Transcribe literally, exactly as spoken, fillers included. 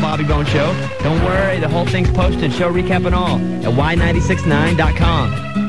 Bobby Bone Show. Don't worry, the whole thing's posted, show recap and all, at y nine six nine dot com.